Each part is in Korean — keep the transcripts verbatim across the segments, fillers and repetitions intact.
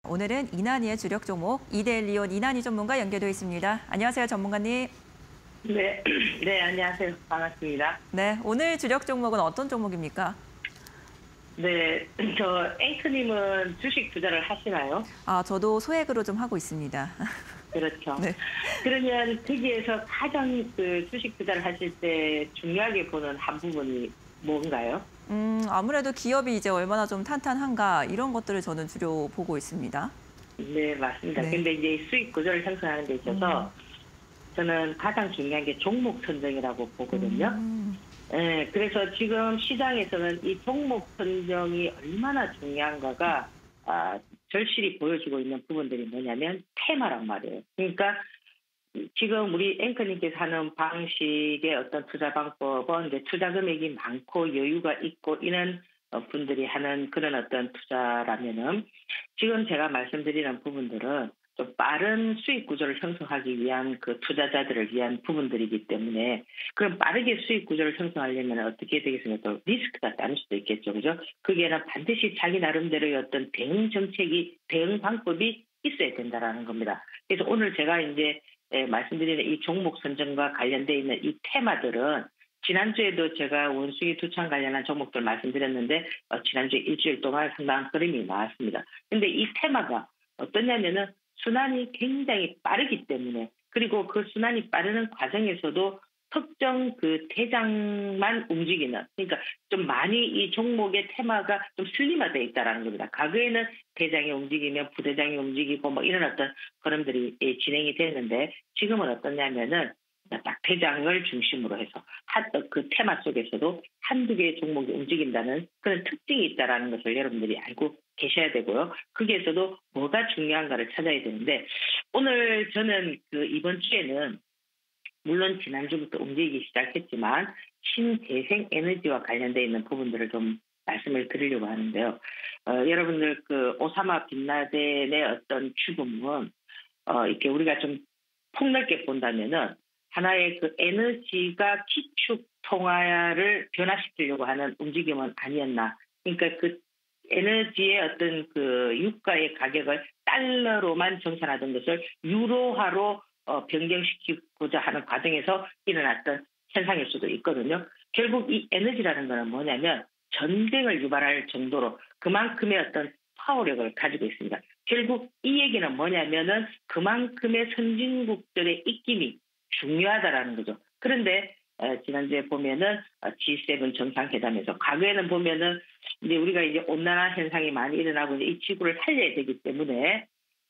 오늘은 이난희의 주력 종목 이데일리온 이난희 전문가 연결되어 있습니다. 안녕하세요, 전문가님. 네, 네, 안녕하세요. 반갑습니다. 네, 오늘 주력 종목은 어떤 종목입니까? 네, 저 앵커님은 주식 투자를 하시나요? 아, 저도 소액으로 좀 하고 있습니다. 그렇죠. 네. 그러면 거기에서 가장 그 주식 투자를 하실 때 중요하게 보는 한 부분이 뭔가요? 음, 아무래도 기업이 이제 얼마나 좀 탄탄한가 이런 것들을 저는 주로 보고 있습니다. 네, 맞습니다. 네. 근데 이제 수익 구조를 형성하는 데 있어서 음. 저는 가장 중요한 게 종목 선정이라고 보거든요. 음. 네, 그래서 지금 시장에서는 이 종목 선정이 얼마나 중요한가가 아, 절실히 보여주고 있는 부분들이 뭐냐면 테마란 말이에요. 그러니까 지금 우리 앵커님께서 하는 방식의 어떤 투자 방법은 이제 투자 금액이 많고 여유가 있고 이런 분들이 하는 그런 어떤 투자라면은 지금 제가 말씀드리는 부분들은 좀 빠른 수익 구조를 형성하기 위한 그 투자자들을 위한 부분들이기 때문에 그럼 빠르게 수익 구조를 형성하려면 어떻게 되겠습니까? 또 리스크가 따를 수도 있겠죠. 그죠? 거기에는 반드시 자기 나름대로의 어떤 대응 정책이, 대응 방법이 있어야 된다라는 겁니다. 그래서 오늘 제가 이제 말씀드리는 이 종목 선정과 관련되어 있는 이 테마들은 지난주에도 제가 원숭이 두창 관련한 종목들 말씀드렸는데 어, 지난주에 일주일 동안 상당한 흐름이 나왔습니다. 그런데 이 테마가 어떠냐면은 순환이 굉장히 빠르기 때문에 그리고 그 순환이 빠르는 과정에서도 특정 그 대장만 움직이는 그러니까 좀 많이 이 종목의 테마가 좀 슬림화되어 있다는 겁니다. 과거에는 대장이 움직이면 부대장이 움직이고 뭐 이런 어떤 흐름들이 진행이 됐는데 지금은 어떠냐면은 딱 대장을 중심으로 해서 그 테마 속에서도 한두 개의 종목이 움직인다는 그런 특징이 있다는 것을 여러분들이 알고 계셔야 되고요. 거기에서도 뭐가 중요한가를 찾아야 되는데 오늘 저는 그 이번 주에는 물론 지난주부터 움직이기 시작했지만 신재생 에너지와 관련되어 있는 부분들을 좀 말씀을 드리려고 하는데요. 어, 여러분들 그 오사마 빈라덴의 어떤 죽음은 어, 이렇게 우리가 좀 폭넓게 본다면은 하나의 그 에너지가 기축 통화를 변화시키려고 하는 움직임은 아니었나. 그러니까 그 에너지의 어떤 그 유가의 가격을 달러로만 정산하던 것을 유로화로 어, 변경시키고자 하는 과정에서 일어났던 현상일 수도 있거든요. 결국 이 에너지라는 것은 뭐냐면 전쟁을 유발할 정도로 그만큼의 어떤 파워력을 가지고 있습니다. 결국 이 얘기는 뭐냐면은 그만큼의 선진국들의 입김이 중요하다라는 거죠. 그런데 어, 지난주에 보면은 지 세븐 정상회담에서 과거에는 보면은 이제 우리가 이제 온난화 현상이 많이 일어나고 이제 이 지구를 살려야 되기 때문에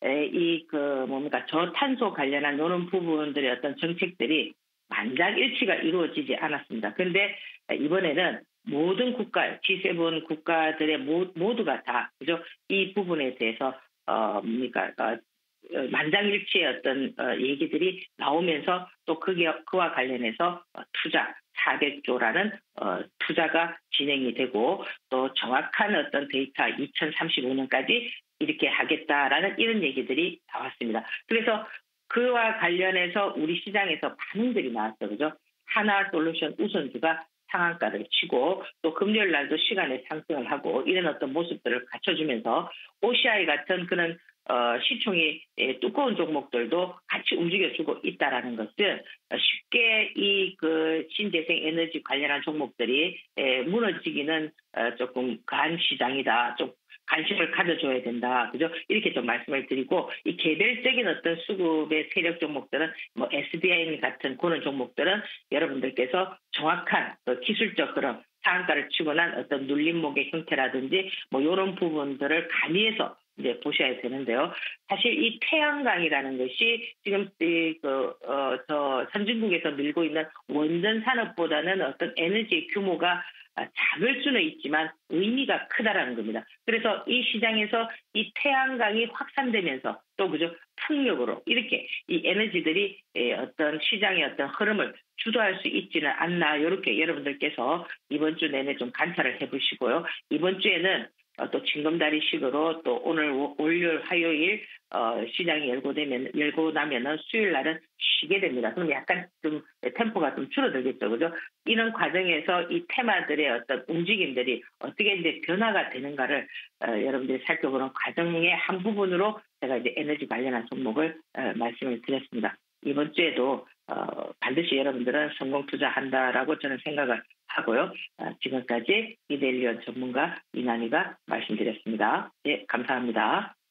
이 그 뭡니까 저탄소 관련한 이런 부분들의 어떤 정책들이 만장일치가 이루어지지 않았습니다. 그런데 이번에는 모든 국가, 지 세븐 국가들의 모, 모두가 다 그죠 이 부분에 대해서 어 뭡니까 어, 만장일치의 어떤 얘기들이 나오면서 또 그게 그와 관련해서 투자 사백조라는 투자가 진행이 되고 또 정확한 어떤 데이터 이천삼십오 년까지 이렇게 하겠다라는 이런 얘기들이 나왔습니다. 그래서 그와 관련해서 우리 시장에서 반응들이 나왔죠. 그죠? 하나솔루션 우선주가 상한가를 치고 또 금요일 날도 시간에 상승을 하고 이런 어떤 모습들을 갖춰주면서 오씨아이 같은 그런 어, 시총이 예, 두꺼운 종목들도 같이 움직여주고 있다라는 것은 쉽게 이 그 신재생 에너지 관련한 종목들이 예, 무너지기는 어, 조금 간 시장이다. 좀 관심을 가져줘야 된다. 그죠? 이렇게 좀 말씀을 드리고, 이 개별적인 어떤 수급의 세력 종목들은, 뭐, 에스비아이 같은 그런 종목들은 여러분들께서 정확한 기술적 그런 상한가를 치고 난 어떤 눌림목의 형태라든지, 뭐, 이런 부분들을 가미해서 이제 보셔야 되는데요. 사실 이 태양광이라는 것이 지금 이 그, 어, 저 선진국에서 밀고 있는 원전 산업보다는 어떤 에너지의 규모가 작을 수는 있지만 의미가 크다라는 겁니다. 그래서 이 시장에서 이 태양광이 확산되면서 또 그죠 풍력으로 이렇게 이 에너지들이 어떤 시장의 어떤 흐름을 주도할 수 있지는 않나 이렇게 여러분들께서 이번 주 내내 좀 관찰을 해보시고요. 이번 주에는 또 징검다리식으로 또 오늘 월요일 화요일 어, 시장이 열고 되면 열고 나면은 수요일 날은 지게 됩니다. 그럼 약간 좀 템포가 좀 줄어들겠죠, 그죠? 이런 과정에서 이 테마들의 어떤 움직임들이 어떻게 이제 변화가 되는가를 어, 여러분들이 살펴보는 과정의 한 부분으로 제가 이제 에너지 관련한 종목을 어, 말씀을 드렸습니다. 이번 주에도 어, 반드시 여러분들은 성공 투자한다라고 저는 생각을 하고요. 어, 지금까지 이데일리온 전문가 이난희가 말씀드렸습니다. 예, 감사합니다.